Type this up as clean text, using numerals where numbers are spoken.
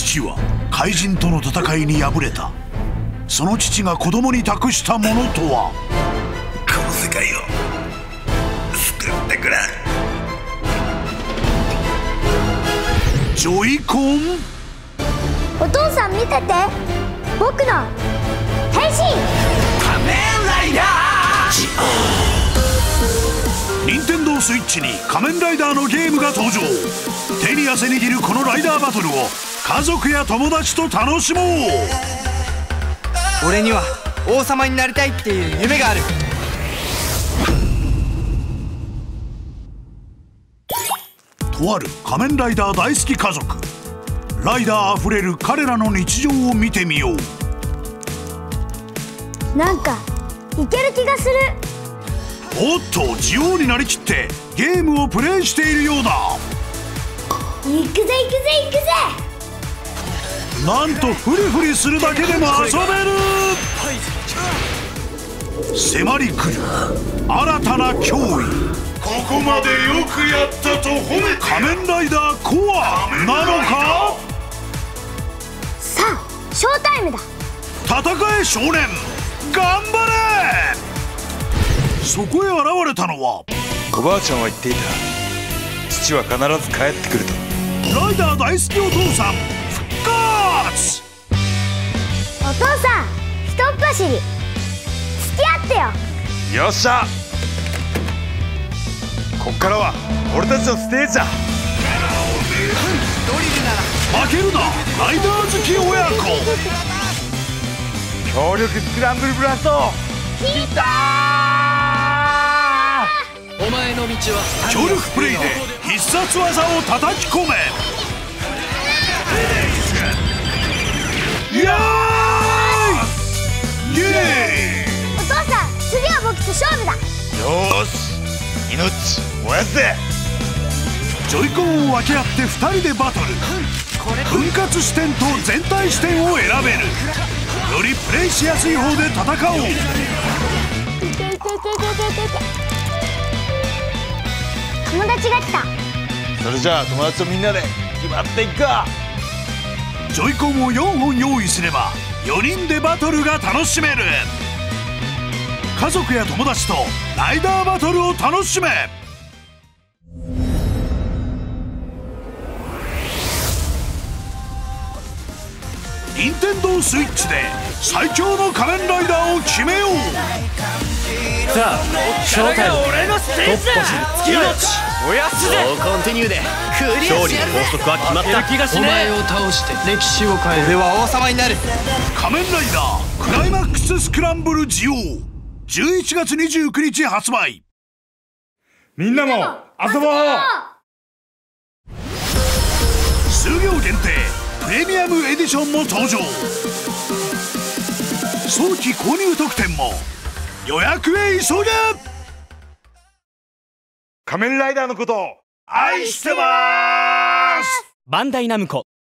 父は怪人との戦いに敗れた。その父が子供に託したものとは。 この世界を救ってくれ。 ジョイコン。 お父さん見てて、僕の変身。 仮面ライダー。 任天堂スイッチに仮面ライダーのゲームが登場。手に汗握るこのライダーバトルを家族や友達と楽しもう。 俺には王様になりたいっていう夢がある。 とある仮面ライダー大好き家族。ライダーあふれる彼らの日常を見てみよう。 なんかいける気がする。 おっと、ジオウになりきってゲームをプレイしているようだ。 行くぜ行くぜ行くぜ。 なんとフリフリするだけでも遊べる。迫り来る新たな脅威。ここまでよくやったと褒めて。仮面ライダーコアなのか。 さあショータイムだ。 戦え少年、頑張れ。そこへ現れたのは、 おばあちゃんは言っていた。父は必ず帰ってくると。 ライダー大好きお父さん復活。 お父さんひとっ走り付き合ってよ。 よっしゃ。こっからは俺たちのステージだ。 負けるなライダー好き親子。 強力スクランブルブラスト。 来たお前の道は協力プレイで必殺技を叩き込め。イエーイイエーイ。 お父さん次は僕と勝負だ。 よーし、命燃やすぜ。 ジョイコンを分け合って2人でバトル。分割視点と全体視点を選べる。よりプレイしやすい方で戦おう。 友達が来た。 それじゃあ友達とみんなで決まっていくか。 ジョイコンを4本用意すれば4人でバトルが楽しめる。家族や友達とライダーバトルを楽しめ。任天堂スイッチで最強の仮面ライダーを決めよう。 さあショータイム。 俺のステージだ。 命燃やすぜ。 コンティニューでクリア勝利の法則は決まった。 気がしねえ。 お前を倒して歴史を変える。 俺は王様になる。 仮面ライダークライマックススクランブルジオウ11月29日発売。 みんなも遊ぼう。 数量限定プレミアムエディションも登場。早期購入特典も。予約へ急げ。 仮面ライダーのことを愛してまーす。 バンダイナムコ